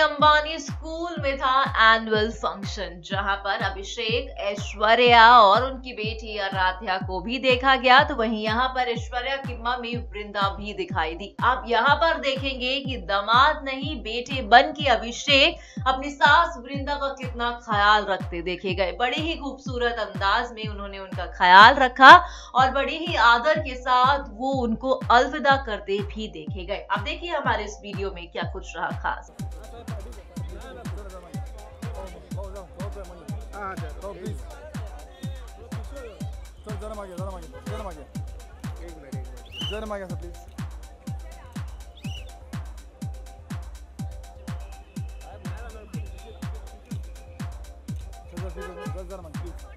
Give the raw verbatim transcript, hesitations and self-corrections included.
Ambani school में था annual function, जहां पर अभिषेक, ऐश्वर्या और उनकी बेटी आराध्या को भी देखा गया। तो वहीं यहां पर ऐश्वर्या की मम्मी वृंदा भी दिखाई दी। आप यहां पर देखेंगे कि दामाद नहीं बेटे बन के अभिषेक अपनी सास वृंदा का कितना ख्याल रखते देखे गए। बड़े ही खूबसूरत अंदाज में उन्होंने उनका ख्याल रखा और बड़ी ही आदर के साथ वो उनको अलविदा करते भी देखे गए। अब देखिए हमारे इस वीडियो में क्या कुछ रहा खास। प्लीज